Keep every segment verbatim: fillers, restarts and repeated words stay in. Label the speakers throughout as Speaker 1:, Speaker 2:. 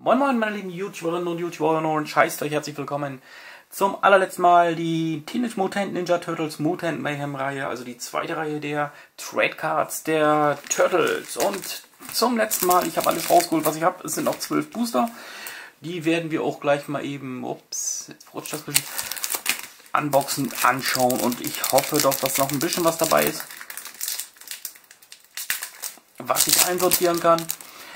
Speaker 1: Moin Moin meine lieben YouTuberinnen und YouTuber und scheißt euch herzlich willkommen zum allerletzten Mal die Teenage Mutant Ninja Turtles Mutant Mayhem Reihe, also die zweite Reihe der Trade Cards der Turtles. Und zum letzten Mal, ich habe alles rausgeholt, was ich habe. Es sind noch zwölf Booster. Die werden wir auch gleich mal eben, ups, jetzt rutscht das ein bisschen, unboxen, anschauen. Und ich hoffe doch, dass noch ein bisschen was dabei ist, was ich einsortieren kann.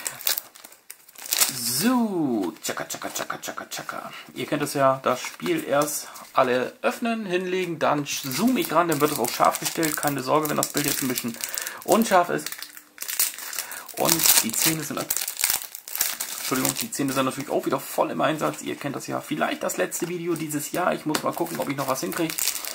Speaker 1: So, tschakka, tschakka, tschakka, tschakka, tschakka. Ihr kennt es ja, das Spiel erst alle öffnen, hinlegen, dann zoome ich ran, dann wird es auch scharf gestellt. Keine Sorge, wenn das Bild jetzt ein bisschen unscharf ist. Und die Zähne sind, Entschuldigung, die Zähne sind natürlich auch wieder voll im Einsatz. Ihr kennt das ja, vielleicht das letzte Video dieses Jahr. Ich muss mal gucken, ob ich noch was hinkriege.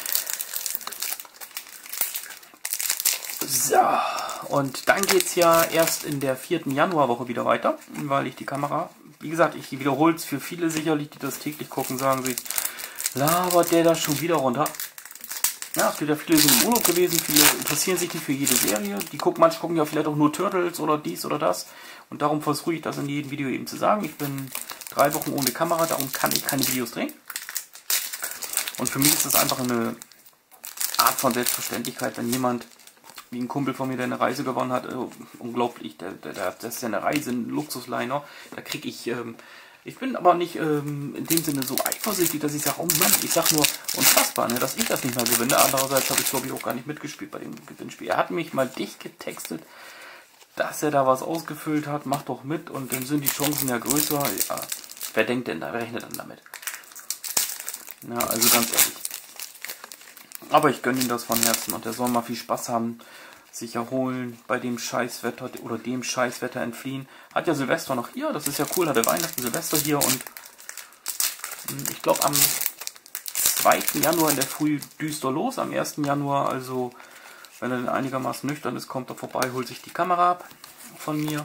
Speaker 1: So. Und dann geht es ja erst in der vierten Januarwoche wieder weiter, weil ich die Kamera, wie gesagt, ich wiederhole es für viele sicherlich, die das täglich gucken, sagen sich, labert der da schon wieder runter. Ja, es gibt ja viele, sind im Urlaub gewesen, viele interessieren sich nicht für jede Serie, die gucken, manche gucken ja vielleicht auch nur Turtles oder dies oder das. Und darum versuche ich das in jedem Video eben zu sagen. Ich bin drei Wochen ohne Kamera, darum kann ich keine Videos drehen. Und für mich ist das einfach eine Art von Selbstverständlichkeit, wenn jemand wie ein Kumpel von mir, der eine Reise gewonnen hat, oh, unglaublich, der, der, der, das ist ja eine Reise, ein Luxusliner, da kriege ich, ähm, ich bin aber nicht ähm, in dem Sinne so eifersüchtig, dass ich sage, oh Mann, ich sage nur, unfassbar, ne, dass ich das nicht mehr gewinne. Andererseits habe ich, glaube ich, auch gar nicht mitgespielt bei dem Gewinnspiel. Er hat mich mal dicht getextet, dass er da was ausgefüllt hat, macht doch mit und dann sind die Chancen ja größer. Ja, wer denkt denn da, wer rechnet dann damit? Ja, also ganz ehrlich. Aber ich gönne ihm das von Herzen und er soll mal viel Spaß haben, sich erholen, bei dem Scheißwetter oder dem Scheißwetter entfliehen. Hat ja Silvester noch hier, das ist ja cool, hat er Weihnachten, Silvester hier und ich glaube am zweiten Januar in der Früh düster los, am ersten Januar, also wenn er denn einigermaßen nüchtern ist, kommt er vorbei, holt sich die Kamera ab von mir.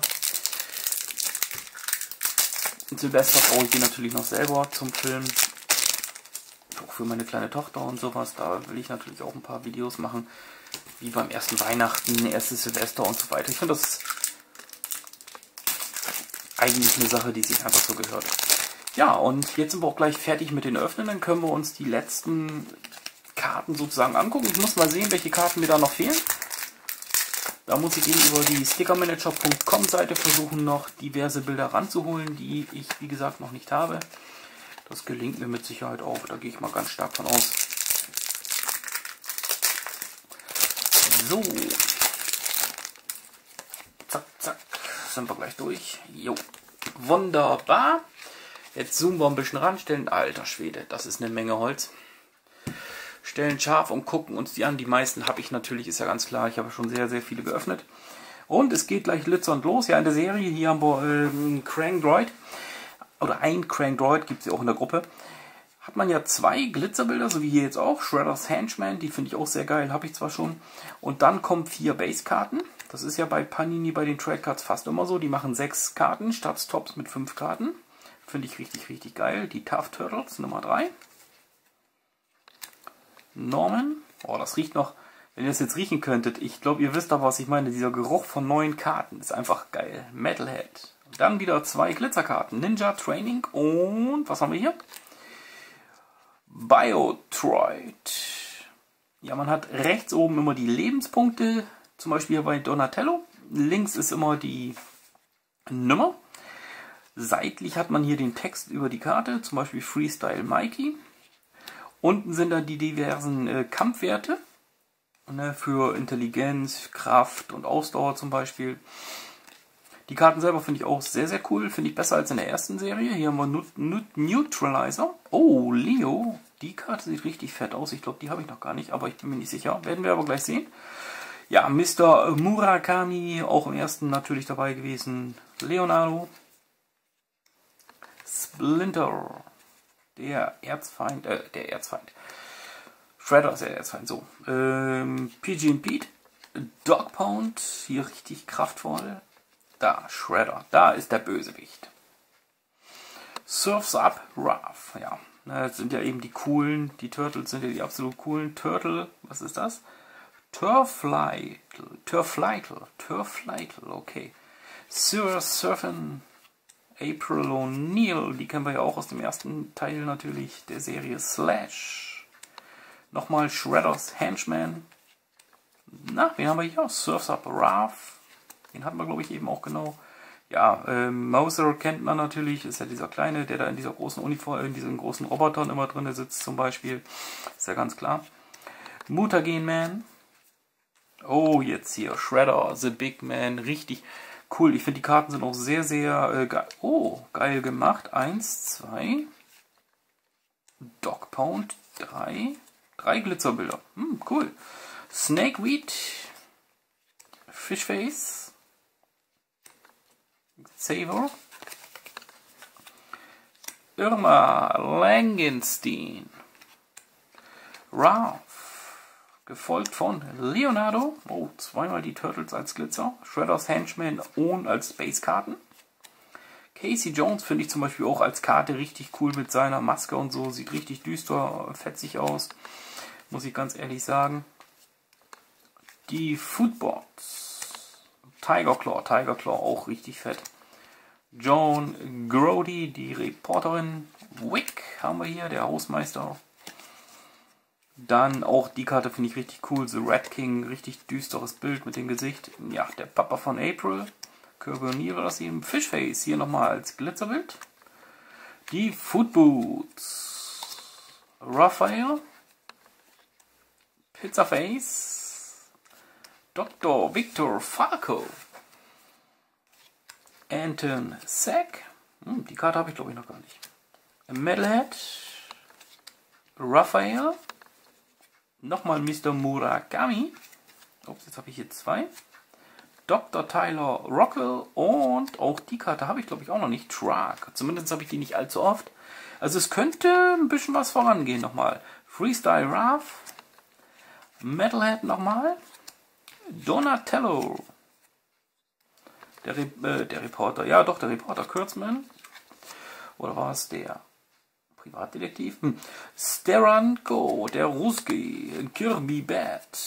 Speaker 1: Und Silvester brauche ich die natürlich noch selber zum Filmen. Auch für meine kleine Tochter und sowas, da will ich natürlich auch ein paar Videos machen, wie beim ersten Weihnachten, erstes Silvester und so weiter. Ich finde das eigentlich eine Sache, die sich einfach so gehört. Ja, und jetzt sind wir auch gleich fertig mit den Öffnen, dann können wir uns die letzten Karten sozusagen angucken. Ich muss mal sehen, welche Karten mir da noch fehlen. Da muss ich eben über die Stickermanager Punkt com Seite versuchen, noch diverse Bilder ranzuholen, die ich, wie gesagt, noch nicht habe. Das gelingt mir mit Sicherheit auch, da gehe ich mal ganz stark von aus. So. Zack, zack. Sind wir gleich durch. Jo. Wunderbar. Jetzt zoomen wir ein bisschen ran, stellen, alter Schwede, das ist eine Menge Holz. Stellen scharf und gucken uns die an. Die meisten habe ich natürlich, ist ja ganz klar, ich habe schon sehr, sehr viele geöffnet. Und es geht gleich glitzernd los. Ja, in der Serie, hier haben wir ähm, Krang Droid. Oder ein Krang Droid, gibt es ja auch in der Gruppe. Hat man ja zwei Glitzerbilder, so wie hier jetzt auch. Shredder's Henchman, die finde ich auch sehr geil, habe ich zwar schon. Und dann kommen vier Base-Karten. Das ist ja bei Panini, bei den Trade Cards fast immer so. Die machen sechs Karten statt Stops mit fünf Karten. Finde ich richtig, richtig geil. Die Tough Turtles, Nummer drei. Norman. Oh, das riecht noch, wenn ihr das jetzt riechen könntet. Ich glaube, ihr wisst doch, was ich meine. Dieser Geruch von neuen Karten ist einfach geil. Metalhead. Dann wieder zwei Glitzerkarten. Ninja Training und was haben wir hier? Biotroid. Ja, man hat rechts oben immer die Lebenspunkte. Zum Beispiel hier bei Donatello. Links ist immer die Nummer. Seitlich hat man hier den Text über die Karte. Zum Beispiel Freestyle Mikey. Unten sind dann die diversen äh, Kampfwerte. Ne, für Intelligenz, Kraft und Ausdauer zum Beispiel. Die Karten selber finde ich auch sehr, sehr cool. Finde ich besser als in der ersten Serie. Hier haben wir Nut Nut Neutralizer. Oh, Leo. Die Karte sieht richtig fett aus. Ich glaube, die habe ich noch gar nicht, aber ich bin mir nicht sicher. Werden wir aber gleich sehen. Ja, Mister Murakami, auch im ersten natürlich dabei gewesen. Leonardo. Splinter. Der Erzfeind. Äh, der Erzfeind. Shredder ist der Erzfeind. So. Ähm, P G und Pete. Dog Pound. Hier richtig kraftvoll. Da, Shredder. Da ist der Bösewicht. Surf's Up Raph. Ja, das sind ja eben die coolen. Die Turtles sind ja die absolut coolen. Turtle, was ist das? Turflightle. Turflightle. Turflightle, okay. Sur Surfen April O'Neil, die kennen wir ja auch aus dem ersten Teil natürlich der Serie Slash. Nochmal Shredders Henchman. Na, wen haben wir hier? Surf's Up Raph. Den hatten wir, glaube ich, eben auch genau. Ja, äh, Mouser kennt man natürlich, ist ja dieser kleine, der da in dieser großen Uniform, in diesen großen Robotern immer drin sitzt zum Beispiel. Ist ja ganz klar. Mutagen Man. Oh, jetzt hier Shredder, The Big Man, richtig cool. Ich finde, die Karten sind auch sehr, sehr äh, geil. Oh, geil gemacht. Eins, zwei. Dog Pound, drei. Drei Glitzerbilder. Hm, cool. Snakeweed. Fishface. Xaver. Irma Langenstein. Ralph. Gefolgt von Leonardo. Oh, zweimal die Turtles als Glitzer. Shredders Henchman und als Space-Karten. Casey Jones finde ich zum Beispiel auch als Karte richtig cool mit seiner Maske und so. Sieht richtig düster, fetzig aus. Muss ich ganz ehrlich sagen. Die Footbots. Tiger Claw. Tiger Claw auch richtig fett. Joan Grody, die Reporterin. Wick haben wir hier, der Hausmeister. Dann auch die Karte finde ich richtig cool. The Red King, richtig düsteres Bild mit dem Gesicht. Ja, der Papa von April. Kirby O'Neil war das eben. Fishface hier nochmal als Glitzerbild. Die Footboots. Raphael. Pizzaface. Doktor Victor Falco. Anton Sack. Hm, die Karte habe ich glaube ich noch gar nicht. Metalhead. Raphael. Nochmal Mister Murakami. Ups, jetzt habe ich hier zwei. Doktor Tyler Rockwell. Und auch die Karte habe ich, glaube ich, auch noch nicht. Truck. Zumindest habe ich die nicht allzu oft. Also es könnte ein bisschen was vorangehen nochmal. Freestyle Raph. Metalhead nochmal. Donatello. Der, Re äh, der Reporter. Ja, doch, der Reporter Kurtzman. Oder war es der Privatdetektiv? Hm. Steranko, der Ruski, Kirby Bat,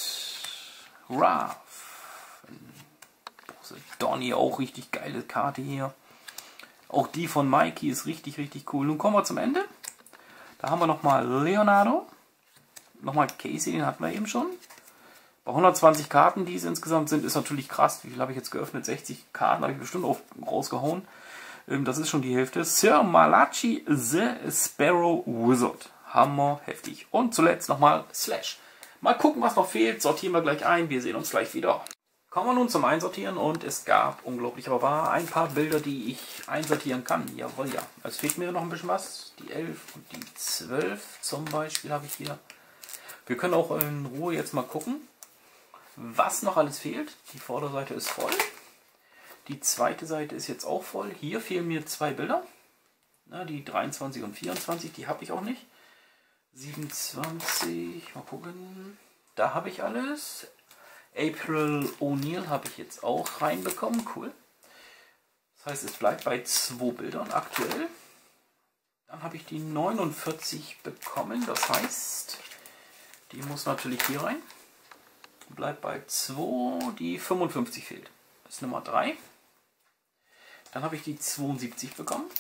Speaker 1: Raph, Donny, auch richtig geile Karte hier. Auch die von Mikey ist richtig, richtig cool. Nun kommen wir zum Ende. Da haben wir nochmal Leonardo, nochmal Casey, den hatten wir eben schon. Bei hundertzwanzig Karten, die es insgesamt sind, ist natürlich krass. Wie viel habe ich jetzt geöffnet? sechzig Karten habe ich bestimmt auch rausgehauen. Das ist schon die Hälfte. Sir Malachi the Sparrow Wizard. Hammer heftig. Und zuletzt nochmal Slash. Mal gucken, was noch fehlt. Sortieren wir gleich ein. Wir sehen uns gleich wieder. Kommen wir nun zum Einsortieren. Und es gab, unglaublich aber wahr, ein paar Bilder, die ich einsortieren kann. Jawohl, ja. Es fehlt mir noch ein bisschen was. Die elf und die zwölf zum Beispiel habe ich hier. Wir können auch in Ruhe jetzt mal gucken, was noch alles fehlt. Die Vorderseite ist voll. Die zweite Seite ist jetzt auch voll. Hier fehlen mir zwei Bilder. Na, die dreiundzwanzig und vierundzwanzig, die habe ich auch nicht. siebenundzwanzig, mal gucken. Da habe ich alles. April O'Neil habe ich jetzt auch reinbekommen. Cool. Das heißt, es bleibt bei zwei Bildern aktuell. Dann habe ich die neunundvierzig bekommen. Das heißt, die muss natürlich hier rein. Bleibt bei zwei. Die fünfundfünfzig fehlt. Das ist Nummer drei. Dann habe ich die zweiundsiebzig bekommen.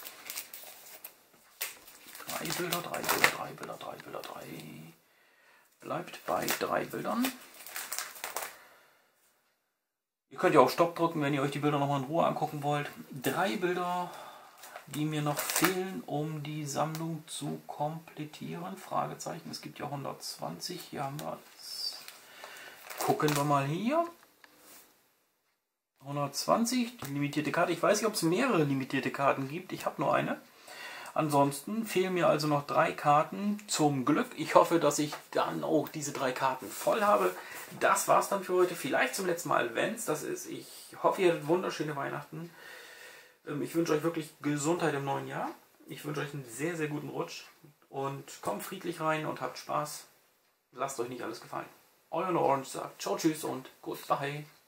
Speaker 1: Drei Bilder, drei Bilder, drei Bilder, drei Bilder, drei. Bleibt bei drei Bildern. Ihr könnt ja auch Stopp drücken, wenn ihr euch die Bilder nochmal in Ruhe angucken wollt. Drei Bilder, die mir noch fehlen, um die Sammlung zu komplettieren. Fragezeichen, es gibt ja hundertzwanzig. Hier haben wir es. Gucken wir mal hier. hundertzwanzig, die limitierte Karte. Ich weiß nicht, ob es mehrere limitierte Karten gibt. Ich habe nur eine. Ansonsten fehlen mir also noch drei Karten zum Glück. Ich hoffe, dass ich dann auch diese drei Karten voll habe. Das war's dann für heute. Vielleicht zum letzten Mal, wenn es das ist. Ich hoffe, ihr hattet wunderschöne Weihnachten. Ich wünsche euch wirklich Gesundheit im neuen Jahr. Ich wünsche euch einen sehr, sehr guten Rutsch. Und kommt friedlich rein und habt Spaß. Lasst euch nicht alles gefallen. Euer Orange sagt ciao, tschüss und goodbye.